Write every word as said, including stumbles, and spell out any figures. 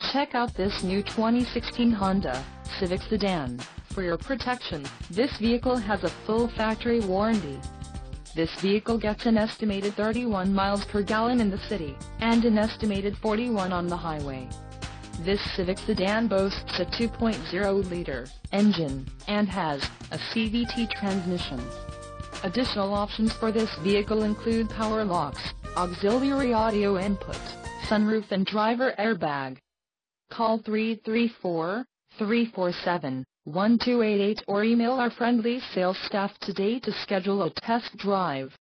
Check out this new twenty sixteen Honda Civic Sedan. For your protection, this vehicle has a full factory warranty. This vehicle gets an estimated thirty-one miles per gallon in the city, and an estimated forty-one on the highway. This Civic Sedan boasts a two point oh liter engine, and has a C V T transmission. Additional options for this vehicle include power locks, auxiliary audio input, sunroof and driver airbag. Call three three four, three four seven, one two eight eight or email our friendly sales staff today to schedule a test drive.